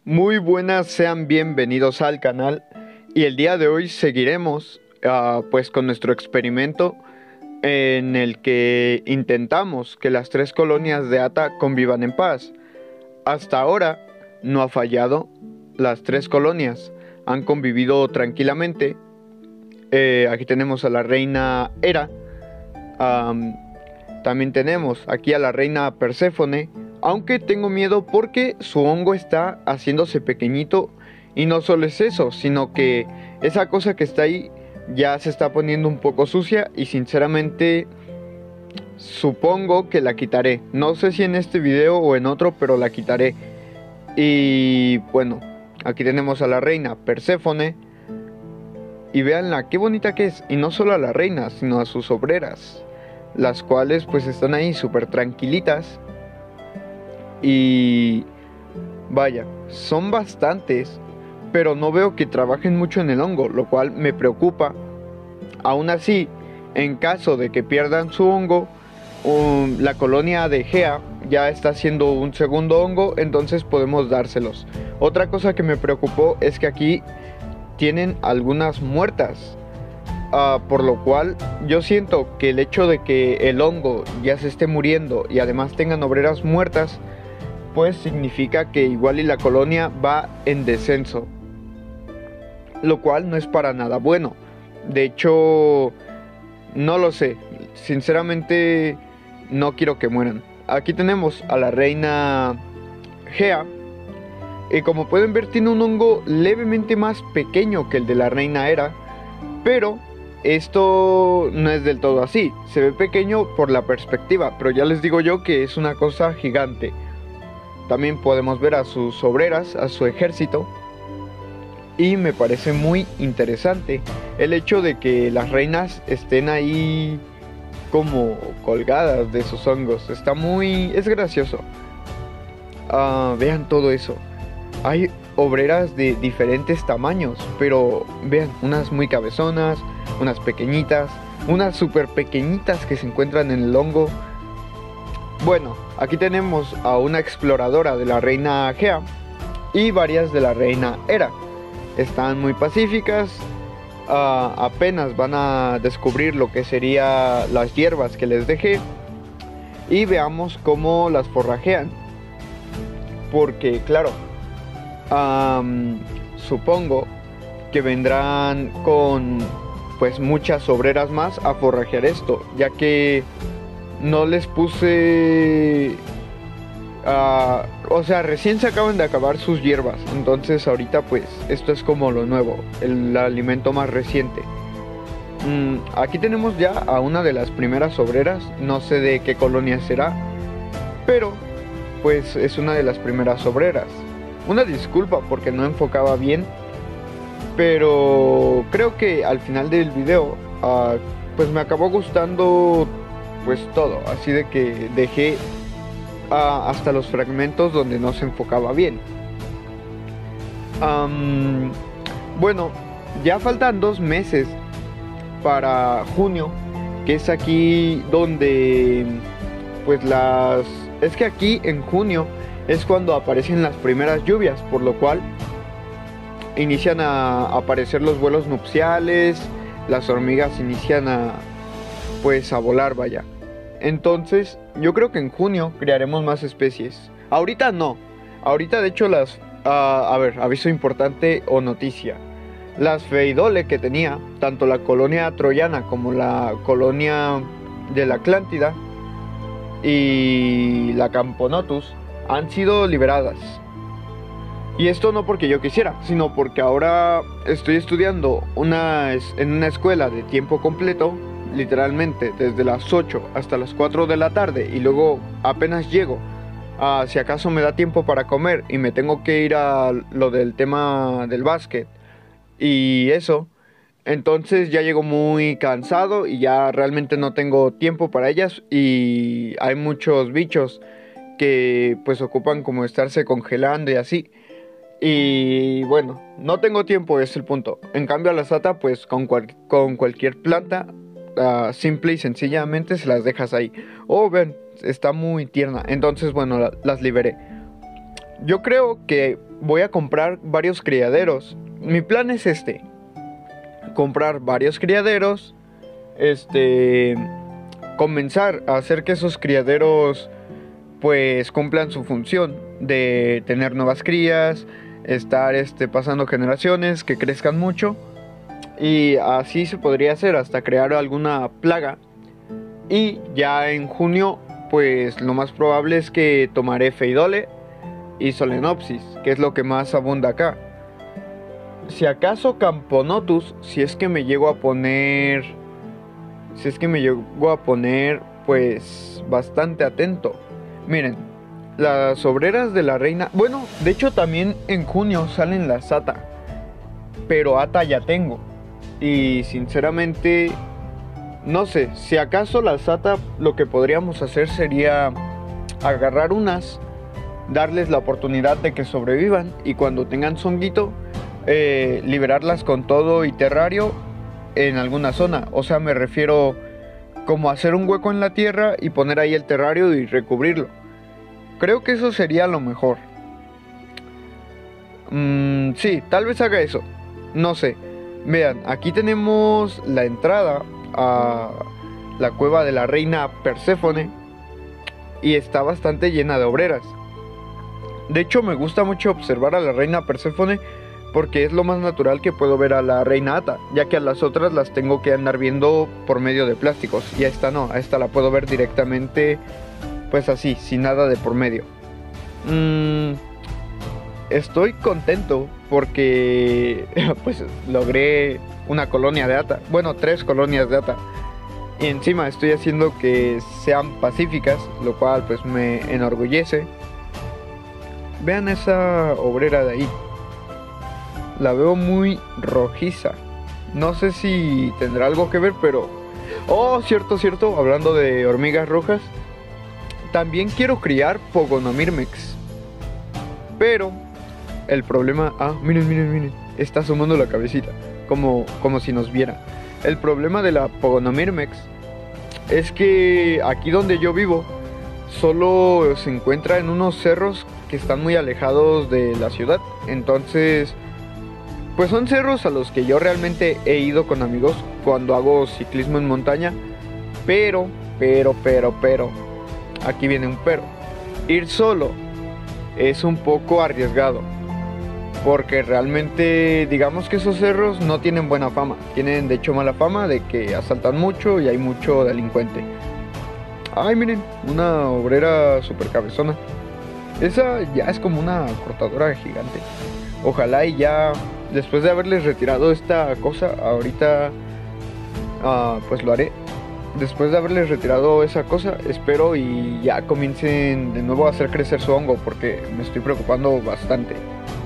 Muy buenas, sean bienvenidos al canal y el día de hoy seguiremos pues con nuestro experimento en el que intentamos que las tres colonias de Ata convivan en paz. Hasta ahora no ha fallado, las tres colonias han convivido tranquilamente. Aquí tenemos a la reina Hera, también tenemos aquí a la reina Perséfone. Aunque tengo miedo porque su hongo está haciéndose pequeñito. Y no solo es eso, sino que esa cosa que está ahí ya se está poniendo un poco sucia. Y sinceramente supongo que la quitaré. No sé si en este video o en otro, pero la quitaré. Y bueno, aquí tenemos a la reina Perséfone. Y véanla, qué bonita que es. Y no solo a la reina, sino a sus obreras, las cuales pues están ahí súper tranquilitas. Y vaya, son bastantes, pero no veo que trabajen mucho en el hongo, lo cual me preocupa. Aún así, en caso de que pierdan su hongo, la colonia de Gea ya está haciendo un segundo hongo, entonces podemos dárselos. Otra cosa que me preocupó es que aquí tienen algunas muertas, por lo cual yo siento que el hecho de que el hongo ya se esté muriendo y además tengan obreras muertas, pues significa que igual y la colonia va en descenso, lo cual no es para nada bueno. De hecho, no lo sé, sinceramente no quiero que mueran. Aquí tenemos a la reina Gea, y como pueden ver tiene un hongo levemente más pequeño que el de la reina Hera, pero esto no es del todo así. Se ve pequeño por la perspectiva, pero ya les digo yo que es una cosa gigante. También podemos ver a sus obreras, a su ejército. Y me parece muy interesante el hecho de que las reinas estén ahí como colgadas de sus hongos. Es gracioso. Vean todo eso. Hay obreras de diferentes tamaños, pero vean, unas muy cabezonas, unas pequeñitas, unas súper pequeñitas que se encuentran en el hongo. Bueno, aquí tenemos a una exploradora de la reina Gea y varias de la reina Hera. Están muy pacíficas, apenas van a descubrir lo que serían las hierbas que les dejé. Y veamos cómo las forrajean. Porque claro, supongo que vendrán con pues muchas obreras más a forrajear esto, ya que no les puse... o sea, recién se acaban de acabar sus hierbas. Entonces ahorita pues esto es como lo nuevo, el alimento más reciente. Aquí tenemos ya a una de las primeras obreras. No sé de qué colonia será, pero pues es una de las primeras obreras. Una disculpa porque no enfocaba bien, pero creo que al final del video pues me acabó gustando pues todo, así de que dejé hasta los fragmentos donde no se enfocaba bien. Bueno, ya faltan 2 meses para junio, que es aquí donde pues es que aquí en junio es cuando aparecen las primeras lluvias, por lo cual inician a aparecer los vuelos nupciales, las hormigas inician pues a volar, vaya. Entonces, yo creo que en junio crearemos más especies. Ahorita no. Ahorita, de hecho, a ver, aviso importante o noticia. Las Feidole que tenía, tanto la colonia troyana como la colonia de la Atlántida y la Camponotus, han sido liberadas. Y esto no porque yo quisiera, sino porque ahora estoy estudiando en una escuela de tiempo completo, literalmente desde las 8 hasta las 4 de la tarde, y luego apenas llego, si acaso me da tiempo para comer y me tengo que ir a lo del tema del básquet y eso, entonces ya llego muy cansado y ya realmente no tengo tiempo para ellas. Y hay muchos bichos que pues ocupan como estarse congelando y así. Y bueno, no tengo tiempo, es el punto. En cambio a la Sata pues con cualquier planta, simple y sencillamente se las dejas ahí. Oh, ven, está muy tierna. Entonces bueno, las liberé. yo creo que voy a comprar varios criaderos. Mi plan es comprar varios criaderos, comenzar a hacer que esos criaderos pues cumplan su función de tener nuevas crías, estar pasando generaciones, que crezcan mucho, y así se podría hacer hasta crear alguna plaga. Y ya en junio pues lo más probable es que tomaré Pheidole y Solenopsis, que es lo que más abunda acá. Si acaso Camponotus, si es que me llego a poner pues bastante atento. Miren, las obreras de la reina, bueno, de hecho también en junio salen las ATA, pero ATA ya tengo. Y sinceramente, no sé, si acaso las ATA lo que podríamos hacer sería agarrar unas, darles la oportunidad de que sobrevivan, y cuando tengan zonguito, liberarlas con todo y terrario en alguna zona. O sea, me refiero como hacer un hueco en la tierra y poner ahí el terrario y recubrirlo. Creo que eso sería lo mejor. Sí, tal vez haga eso. No sé. Vean, aquí tenemos la entrada a la cueva de la reina Perséfone, y está bastante llena de obreras. De hecho, me gusta mucho observar a la reina Perséfone porque es lo más natural que puedo ver a la reina Ata, ya que a las otras las tengo que andar viendo por medio de plásticos, y a esta no, a esta la puedo ver directamente, pues así, sin nada de por medio. Estoy contento porque pues logré una colonia de Ata, bueno, 3 colonias de Ata, y encima estoy haciendo que sean pacíficas, lo cual pues me enorgullece. Vean esa obrera de ahí. La veo muy rojiza. No sé si tendrá algo que ver, pero... Oh, cierto, hablando de hormigas rojas, también quiero criar Pogonomyrmex. Pero el problema... Ah, miren. Está asomando la cabecita, como si nos viera. El problema de la Pogonomyrmex es que aquí donde yo vivo solo se encuentra en unos cerros que están muy alejados de la ciudad. Entonces... pues son cerros a los que yo realmente he ido con amigos cuando hago ciclismo en montaña. Pero, aquí viene un pero. Ir solo es un poco arriesgado, porque realmente digamos que esos cerros no tienen buena fama. Tienen de hecho mala fama de que asaltan mucho y hay mucho delincuente. Ay, miren, una obrera super cabezona. Esa ya es como una cortadora gigante. Ojalá y ya... después de haberles retirado esta cosa, ahorita pues lo haré. Después de haberles retirado esa cosa, espero y ya comiencen de nuevo a hacer crecer su hongo, porque me estoy preocupando bastante.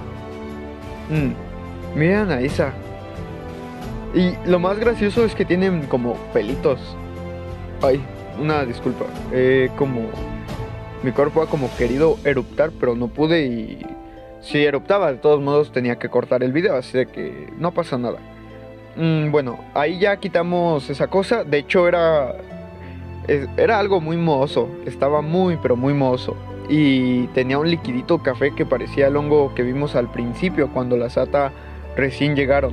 Miren a esa. Y lo más gracioso es que tienen como pelitos. Ay, una disculpa. Como mi cuerpo ha como querido eruptar, pero no pude, y... si eruptaba, de todos modos tenía que cortar el video, así de que no pasa nada. Bueno, ahí ya quitamos esa cosa. De hecho era algo muy mohoso. Estaba muy, pero muy mohoso. Y tenía un liquidito café que parecía el hongo que vimos al principio cuando las ATA recién llegaron.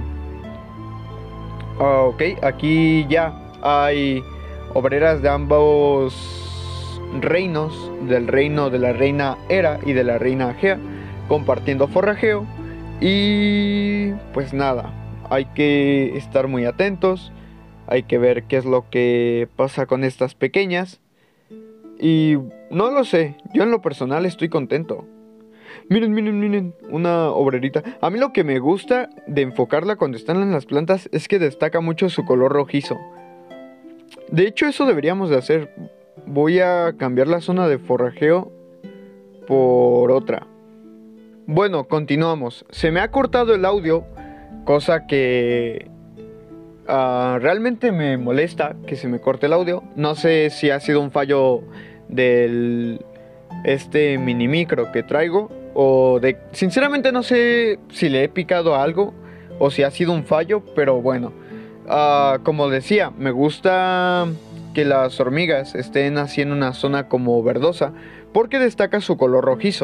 Ok, aquí ya hay obreras de ambos reinos. Del reino de la reina Hera y de la reina Agea, compartiendo forrajeo. Y pues nada, hay que estar muy atentos, hay que ver qué es lo que pasa con estas pequeñas. Y no lo sé, yo en lo personal estoy contento. Miren, una obrerita. A mí lo que me gusta de enfocarla cuando están en las plantas es que destaca mucho su color rojizo. De hecho, eso deberíamos de hacer. Voy a cambiar la zona de forrajeo por otra. Bueno, continuamos. Se me ha cortado el audio, cosa que realmente me molesta que se me corte el audio. No sé si ha sido un fallo del mini micro que traigo, o de... sinceramente no sé si le he picado a algo o si ha sido un fallo, pero bueno. Como decía, me gusta que las hormigas estén así en una zona como verdosa, porque destaca su color rojizo.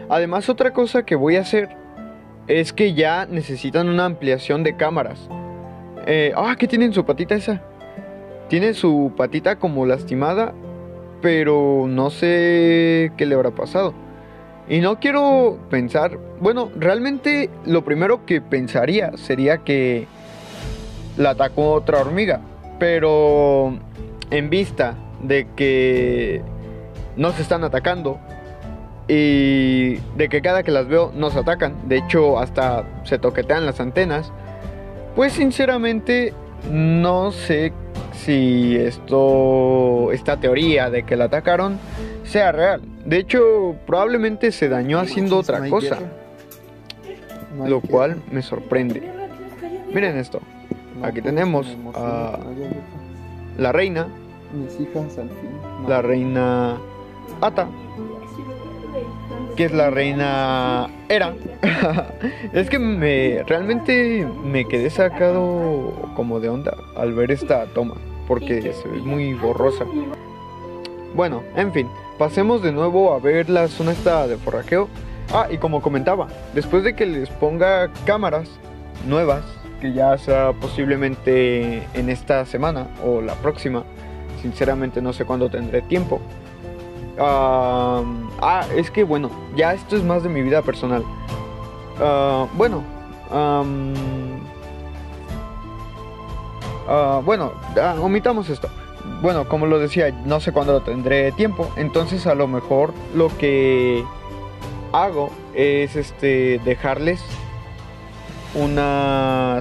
Además, otra cosa que voy a hacer es que ya necesitan una ampliación de cámaras. ¿Qué tiene en su patita esa? Tiene su patita como lastimada, pero no sé qué le habrá pasado. Y no quiero pensar, bueno, realmente lo primero que pensaría sería que la atacó otra hormiga, pero en vista de que no se están atacando y de que cada que las veo nos atacan, de hecho hasta se toquetean las antenas, pues sinceramente no sé si esta teoría de que la atacaron sea real. De hecho, probablemente se dañó haciendo otra cosa, lo cual me sorprende. Miren esto. Aquí tenemos a la reina, mis hijas al fin. la reina Ata, que es la reina Hera. Es que realmente me quedé sacado como de onda al ver esta toma, porque se ve muy borrosa. Bueno, en fin, pasemos de nuevo a ver la zona esta de forrajeo. Y como comentaba, después de que les ponga cámaras nuevas, que ya sea posiblemente en esta semana o la próxima, sinceramente no sé cuándo tendré tiempo. Es que bueno, ya esto es más de mi vida personal. Omitamos esto. Bueno, como lo decía, no sé cuándo tendré tiempo, entonces a lo mejor lo que hago es dejarles una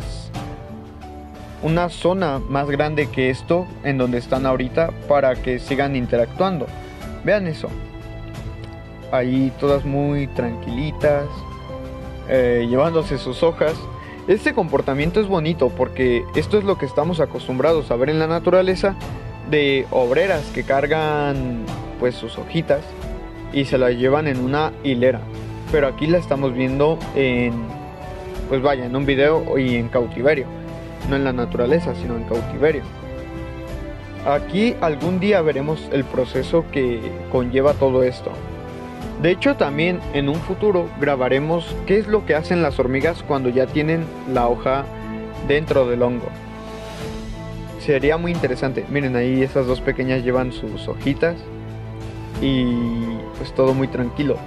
zona más grande que esto en donde están ahorita para que sigan interactuando. Vean eso, ahí todas muy tranquilitas, llevándose sus hojas. Este comportamiento es bonito porque esto es lo que estamos acostumbrados a ver en la naturaleza, de obreras que cargan pues sus hojitas y se las llevan en una hilera, pero aquí la estamos viendo en un video y en cautiverio, no en la naturaleza sino en cautiverio. Aquí algún día veremos el proceso que conlleva todo esto. De hecho, también en un futuro grabaremos qué es lo que hacen las hormigas cuando ya tienen la hoja dentro del hongo. Sería muy interesante. Miren, ahí esas dos pequeñas llevan sus hojitas y pues todo muy tranquilo.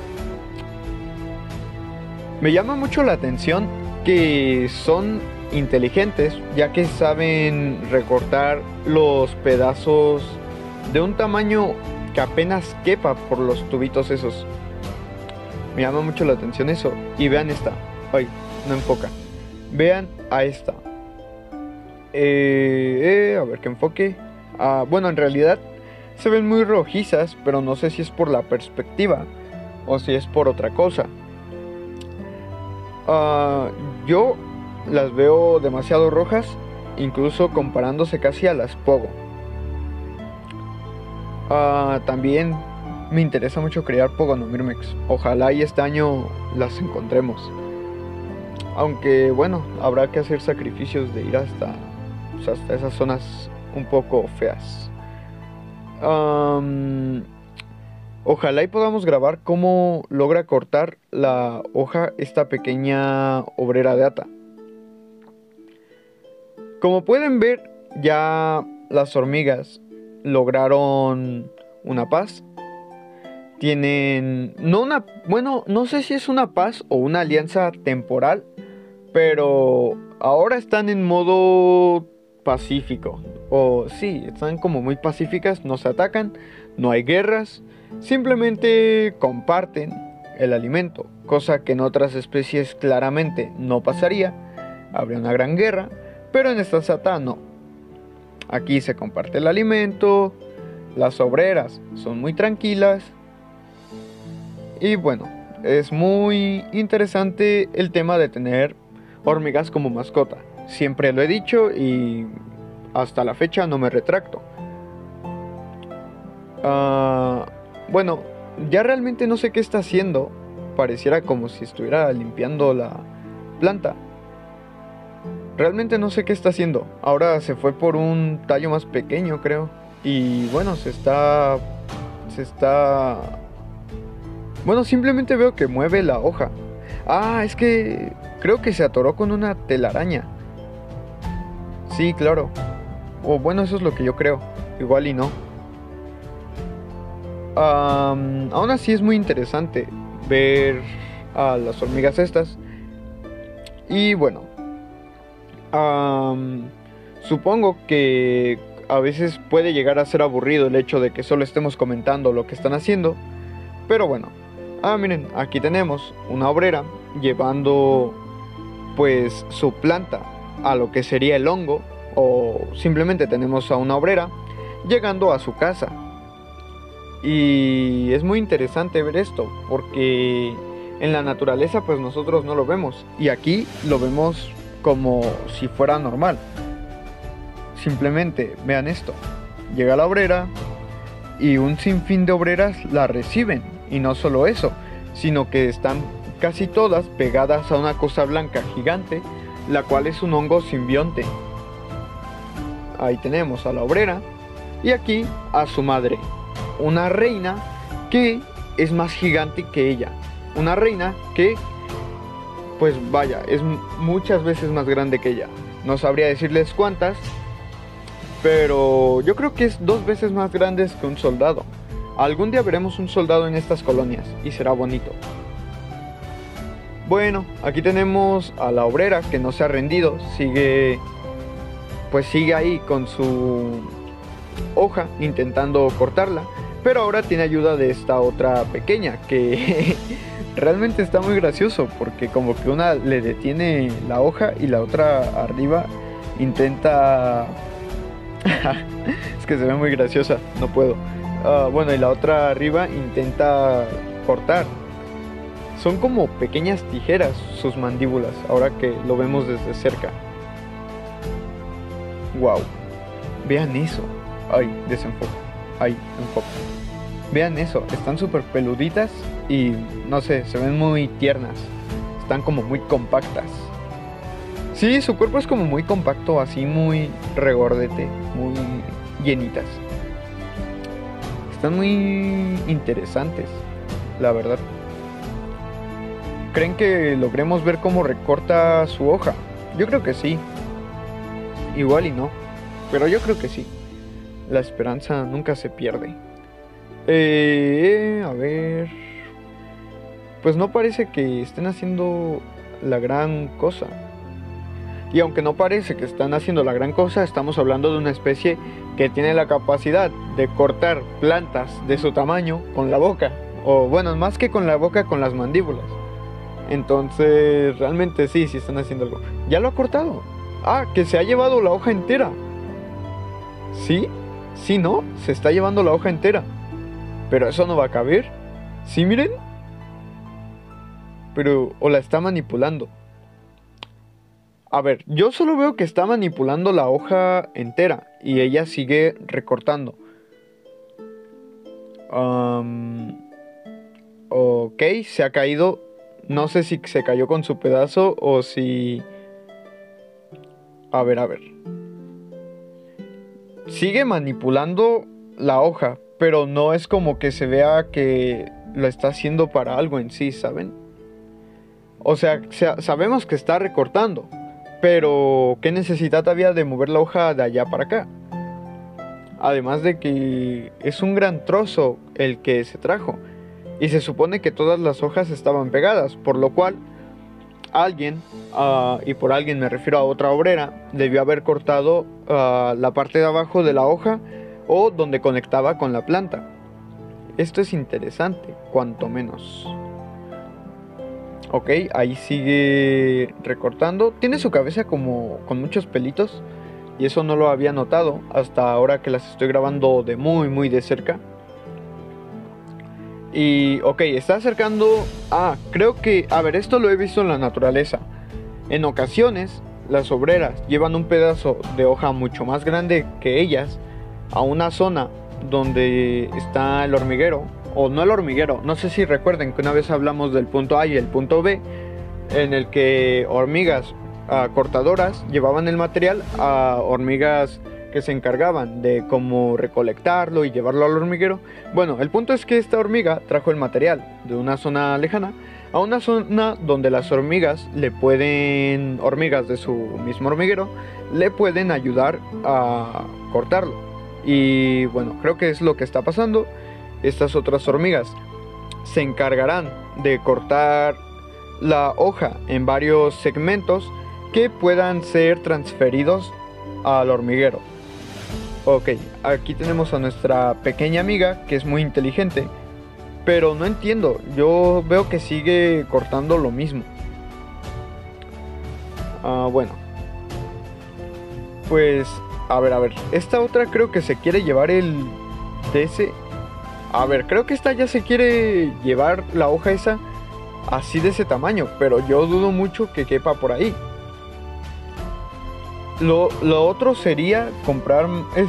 Me llama mucho la atención que son inteligentes, ya que saben recortar los pedazos de un tamaño que apenas quepa por los tubitos esos. Me llama mucho la atención eso. Y vean esta. Ay, no enfoca. Vean a esta. A ver que enfoque. Bueno, en realidad se ven muy rojizas, pero no sé si es por la perspectiva o si es por otra cosa. Yo las veo demasiado rojas, incluso comparándose casi a las Pogo. También me interesa mucho criar Pogonomyrmex. Ojalá y este año las encontremos. Aunque bueno, habrá que hacer sacrificios de ir hasta esas zonas un poco feas. Ojalá y podamos grabar cómo logra cortar la hoja esta pequeña obrera de Ata. Como pueden ver, ya las hormigas lograron una paz. Tienen no sé si es una paz o una alianza temporal, pero ahora están en modo pacífico. O sí, están como muy pacíficas, no se atacan, no hay guerras, simplemente comparten el alimento, cosa que en otras especies claramente no pasaría, habría una gran guerra, pero en esta Ata no. Aquí se comparte el alimento, las obreras son muy tranquilas y bueno, es muy interesante el tema de tener hormigas como mascota. Siempre lo he dicho y hasta la fecha no me retracto. Bueno, ya realmente no sé qué está haciendo. Pareciera como si estuviera limpiando la planta. Realmente no sé qué está haciendo. Ahora se fue por un tallo más pequeño, creo. Y bueno, se está Bueno, simplemente veo que mueve la hoja. Ah, es que creo que se atoró con una telaraña. Sí, claro. O bueno, eso es lo que yo creo. Igual y no. Aún así es muy interesante ver a las hormigas estas. Y bueno, supongo que a veces puede llegar a ser aburrido el hecho de que solo estemos comentando lo que están haciendo. Pero bueno, miren, aquí tenemos una obrera llevando pues su planta a lo que sería el hongo. O simplemente tenemos a una obrera llegando a su casa. Y es muy interesante ver esto, porque en la naturaleza pues nosotros no lo vemos, y aquí lo vemos como si fuera normal. Simplemente vean esto, llega la obrera y un sinfín de obreras la reciben, y no solo eso, sino que están casi todas pegadas a una cosa blanca gigante, la cual es un hongo simbionte. Ahí tenemos a la obrera y aquí a su madre, una reina que es más gigante que ella. Una reina que, pues vaya, es muchas veces más grande que ella. No sabría decirles cuántas, pero yo creo que es 2 veces más grande que un soldado. Algún día veremos un soldado en estas colonias y será bonito. Bueno, aquí tenemos a la obrera que no se ha rendido, sigue ahí con su hoja intentando cortarla, pero ahora tiene ayuda de esta otra pequeña que realmente está muy gracioso, porque como que una le detiene la hoja y la otra arriba intenta es que se ve muy graciosa, no puedo. Bueno, y la otra arriba intenta cortar. Son como pequeñas tijeras sus mandíbulas, ahora que lo vemos desde cerca. Wow, vean eso. Ay, desenfoco. Ay, enfoco. Vean eso, están súper peluditas y no sé, se ven muy tiernas. Están como muy compactas. Sí, su cuerpo es como muy compacto, así muy regordete, muy llenitas. Están muy interesantes, la verdad. ¿Creen que logremos ver cómo recorta su hoja? Yo creo que sí. Igual y no, pero yo creo que sí. La esperanza nunca se pierde. A ver... Pues no parece que estén haciendo la gran cosa. Y aunque no parece que están haciendo la gran cosa, estamos hablando de una especie que tiene la capacidad de cortar plantas de su tamaño con la boca. O bueno, más que con la boca, con las mandíbulas. Entonces, realmente sí están haciendo algo. Ya lo ha cortado. Que se ha llevado la hoja entera. ¿Sí? Sí, ¿no? Se está llevando la hoja entera. Pero eso no va a caber. ¿Sí, miren? Pero, o la está manipulando. A ver, yo solo veo que está manipulando la hoja entera y ella sigue recortando. Ok, se ha caído. No sé si se cayó con su pedazo o si... A ver. Sigue manipulando la hoja, pero no es como que se vea que lo está haciendo para algo en sí, ¿saben? O sea, sabemos que está recortando, pero ¿qué necesidad había de mover la hoja de allá para acá? Además de que es un gran trozo el que se trajo, y se supone que todas las hojas estaban pegadas, por lo cual alguien, y por alguien me refiero a otra obrera, debió haber cortado la parte de abajo de la hoja o donde conectaba con la planta. Esto es interesante, cuanto menos. Ok, ahí sigue recortando. Tiene su cabeza como con muchos pelitos, y eso no lo había notado hasta ahora que las estoy grabando de muy de cerca. Y ok, está acercando. Creo que, a ver, esto lo he visto en la naturaleza. En ocasiones las obreras llevan un pedazo de hoja mucho más grande que ellas a una zona donde está el hormiguero. O no el hormiguero, no sé si recuerden que una vez hablamos del punto A y el punto B, en el que hormigas cortadoras llevaban el material a hormigas que se encargaban de cómo recolectarlo y llevarlo al hormiguero. Bueno, el punto es que esta hormiga trajo el material de una zona lejana a una zona donde las hormigas hormigas de su mismo hormiguero, le pueden ayudar a cortarlo. Y bueno, creo que es lo que está pasando. Estas otras hormigas se encargarán de cortar la hoja en varios segmentos que puedan ser transferidos al hormiguero. Ok, aquí tenemos a nuestra pequeña amiga que es muy inteligente, pero no entiendo, yo veo que sigue cortando lo mismo. Bueno, pues a ver, esta otra creo que se quiere llevar el DS. A ver, creo que esta ya se quiere llevar la hoja esa así de ese tamaño, pero yo dudo mucho que quepa por ahí. Lo otro sería comprar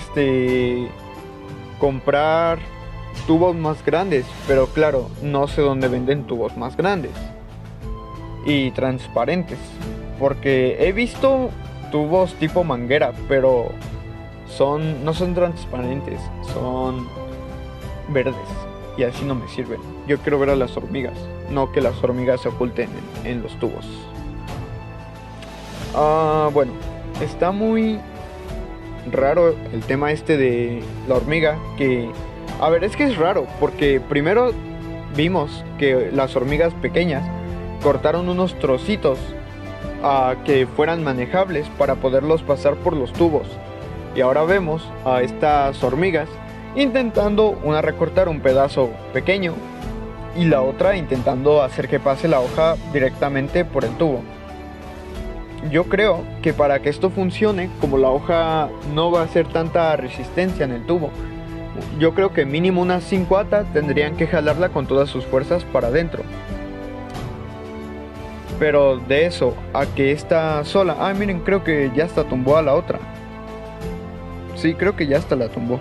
tubos más grandes, pero claro, no sé dónde venden tubos más grandes y transparentes, porque he visto tubos tipo manguera, pero no son transparentes, son verdes y así no me sirven. Yo quiero ver a las hormigas, no que las hormigas se oculten en los tubos. Bueno, está muy raro el tema este de la hormiga, que a ver, es que es raro porque primero vimos que las hormigas pequeñas cortaron unos trocitos que fueran manejables para poderlos pasar por los tubos, y ahora vemos a estas hormigas intentando una recortar un pedazo pequeño y la otra intentando hacer que pase la hoja directamente por el tubo. Yo creo que para que esto funcione, como la hoja no va a hacer tanta resistencia en el tubo, yo creo que mínimo unas 5 atas tendrían que jalarla con todas sus fuerzas para adentro. Pero de eso a que esta sola... miren, creo que ya hasta tumbó a la otra. Sí, creo que ya hasta la tumbó.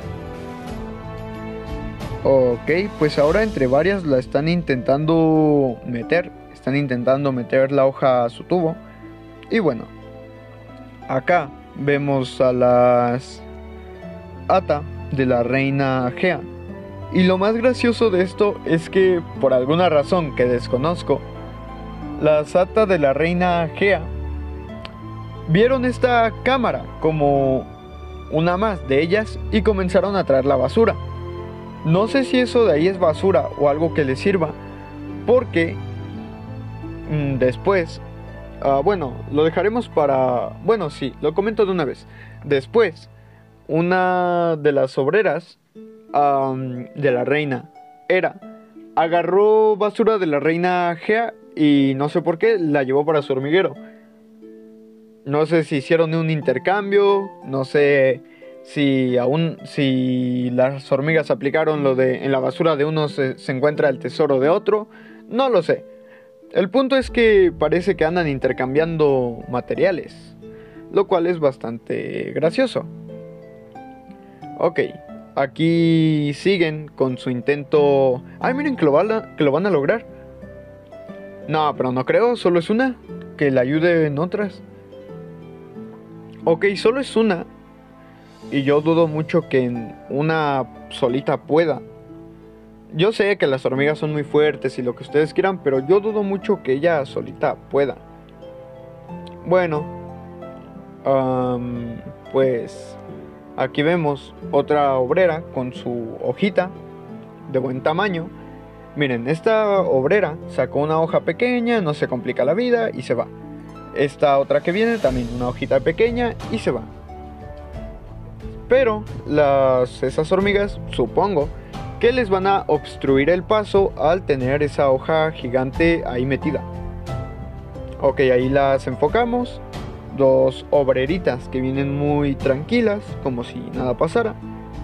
Ok, pues ahora entre varias la están intentando meter. Están intentando meter la hoja a su tubo. Y bueno, acá vemos a las Ata de la reina Gea. Y lo más gracioso de esto es que, por alguna razón que desconozco, las Ata de la reina Gea vieron esta cámara como una más de ellas y comenzaron a traer la basura. No sé si eso de ahí es basura o algo que les sirva, porque después... bueno, lo dejaremos para... Bueno, sí, lo comento de una vez. Después, una de las obreras de la reina agarró basura de la reina Gea y no sé por qué la llevó para su hormiguero. No sé si hicieron un intercambio, no sé si las hormigas aplicaron lo de en la basura de uno se encuentra el tesoro de otro, no lo sé. El punto es que parece que andan intercambiando materiales, lo cual es bastante gracioso. Ok, aquí siguen con su intento... miren que lo van a lograr. No, pero no creo, solo es una. Que le ayuden otras. Ok, solo es una. Y yo dudo mucho que en una solita pueda. Yo sé que las hormigas son muy fuertes y lo que ustedes quieran, pero yo dudo mucho que ella solita pueda. Bueno, pues aquí vemos otra obrera con su hojita de buen tamaño. Miren, esta obrera sacó una hoja pequeña, no se complica la vida y se va. Esta otra que viene también una hojita pequeña y se va. Pero esas hormigas, supongo que les van a obstruir el paso al tener esa hoja gigante ahí metida. Ok, ahí las enfocamos. Dos obreritas que vienen muy tranquilas, como si nada pasara.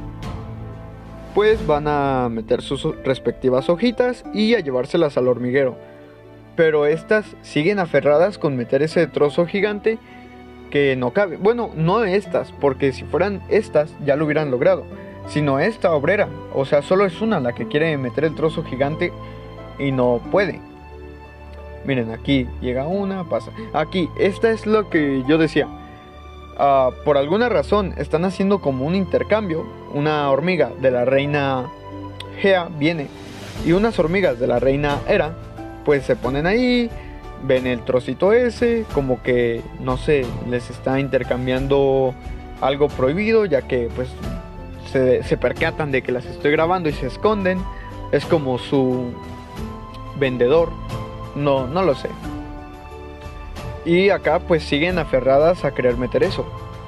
Pues van a meter sus respectivas hojitas y a llevárselas al hormiguero. Pero estas siguen aferradas con meter ese trozo gigante que no cabe. Bueno, no estas, porque si fueran estas ya lo hubieran logrado, sino esta obrera. O sea, solo es una la que quiere meter el trozo gigante y no puede. Miren, aquí llega una, pasa. Aquí, esta es lo que yo decía. Por alguna razón están haciendo como un intercambio. Una hormiga de la reina Gea viene y unas hormigas de la reina Hera pues se ponen ahí, ven el trocito ese, como que no sé, les está intercambiando algo prohibido, ya que pues se percatan de que las estoy grabando y se esconden. Es como su vendedor, no lo sé. Y acá pues siguen aferradas a querer meter eso.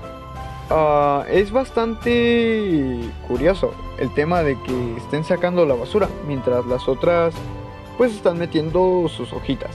Es bastante curioso el tema de que estén sacando la basura mientras las otras pues están metiendo sus hojitas.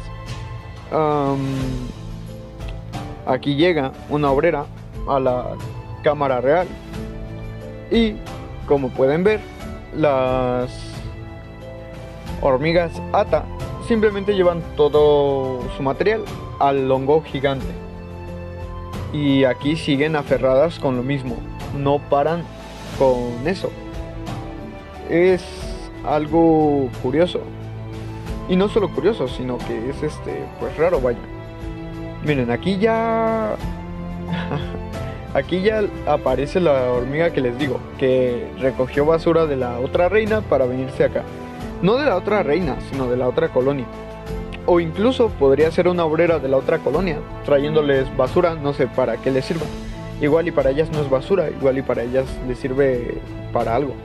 Aquí llega una obrera a la cámara real y como pueden ver, las hormigas Ata simplemente llevan todo su material al hongo gigante. Y aquí siguen aferradas con lo mismo, no paran con eso. Es algo curioso. Y no solo curioso, sino que es pues raro, vaya. Miren, aquí ya aquí ya aparece la hormiga que les digo, que recogió basura de la otra reina para venirse acá. No de la otra reina, sino de la otra colonia. O incluso podría ser una obrera de la otra colonia, trayéndoles basura, no sé para qué les sirva. Igual y para ellas no es basura, igual y para ellas les sirve para algo.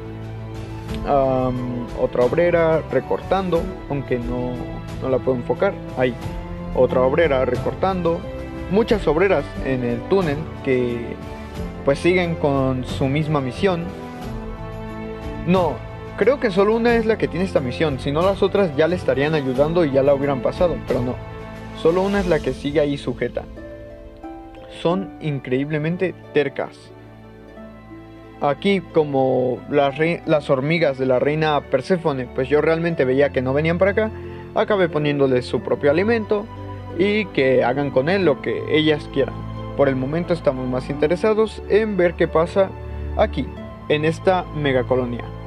Otra obrera recortando, aunque no la puedo enfocar. Ahí, otra obrera recortando. Muchas obreras en el túnel que pues siguen con su misma misión. No, creo que solo una es la que tiene esta misión, si no las otras ya le estarían ayudando y ya la hubieran pasado, pero no. Solo una es la que sigue ahí sujeta. Son increíblemente tercas. Aquí, como las hormigas de la reina Perséfone, pues yo realmente veía que no venían para acá, acabé poniéndoles su propio alimento y que hagan con él lo que ellas quieran. Por el momento estamos más interesados en ver qué pasa aquí, en esta megacolonia.